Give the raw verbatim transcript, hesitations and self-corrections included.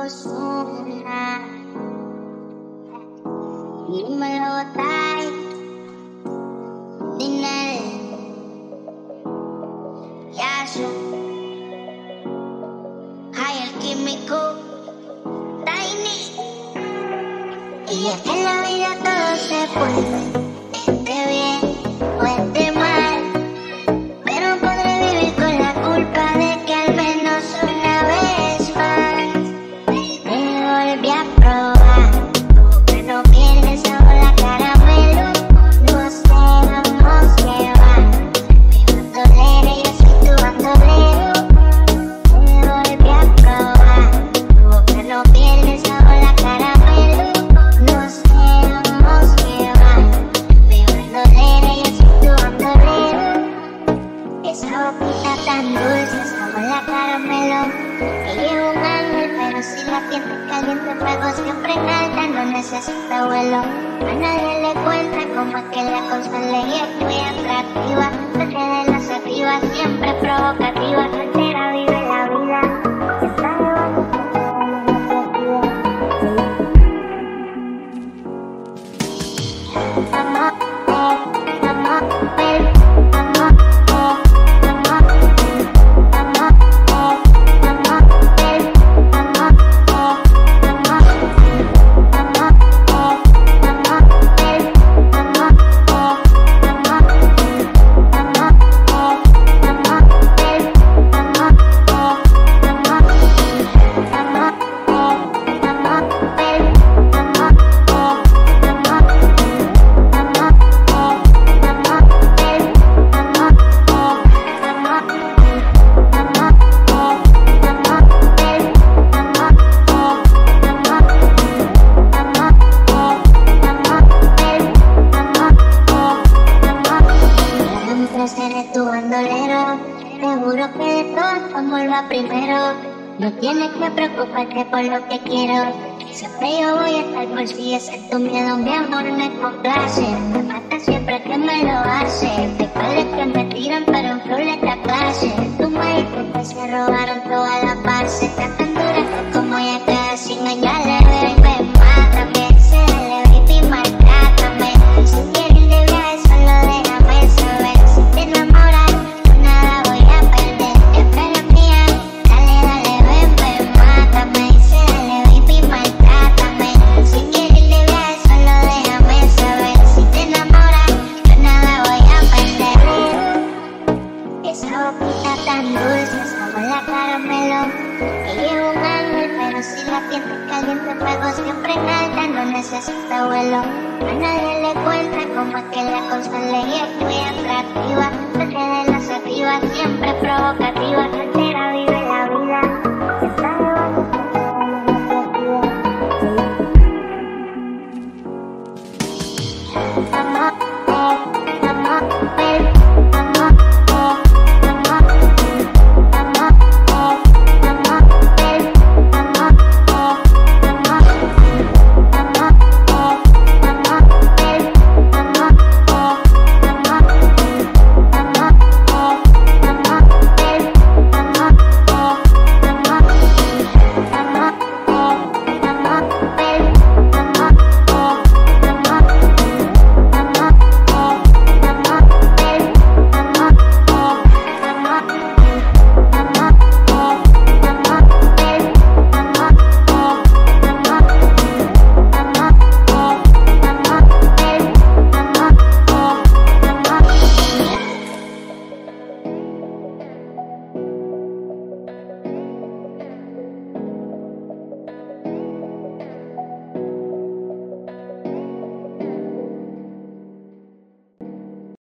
Ozuna. Dímelo, Tai. Dinel. Yasu. Hay el químico. Tiny. Y es que en la vida todo se puede. Esté bien o esté mal. Pero podré vivir con la culpa de que al menos una vez más me volví a probar. Que no pierde sabor la caramelo. No sé, vamos que va. Mi bandolera, yo soy tu bandolero. Me volví a probar. Que no pierde sabor la caramelo. No sé, vamos que va. Mi bandolera, yo soy tu bandolero. Esa boquita tan dulce, sabor la caramelo. Ella es un ángel, pero si la piel es caliente, fuego siempre en alta, no necesita vuelo. A nadie le cuenta cómo es que la cosa le es muy atractiva. Desde las arriba, siempre provocativa. Soltera vive la vida. Está llevando amor, eh, amor, eh, amor, eh, amor, eh, amor, eh, amor, eh, amor, eh, amor, amor, eh, amor, eh, amor, eh, amor, amor, eh, amor, eh, amor, eh, amor, amor, eh, amor, Seré tu bandolero, seguro que de todo tu amor va primero. No tienes que preocuparte por lo que quiero. Siempre yo voy a estar por si ese es tu miedo, mi amor me complace. Me mata siempre que me lo hace. Hay cuales que me tiran pero en flor esta clase. Tu maestro que se robaron toda la base. Está tan dura que como ya queda sin ella le bebé. Mátame, se le baby, maltrátame. Si quieres ir de viaje solo déjame saber. Si te enamoras yo nada voy a perder. Espera mía, dale, dale, ven, ven, mátame. Se le baby, maltrátame. Si quieres ir de viaje solo déjame saber. Si te enamoras yo nada voy a perder. Esa boquita tan dulce, sabor la caramelo. Ella es un ángel, pero si la piel es caliente, fuego siempre en alta, no necesita vuelo. A nadie le cuenta cómo es que la cosa le es muy atractiva. Desde las arriba, siempre provocativa.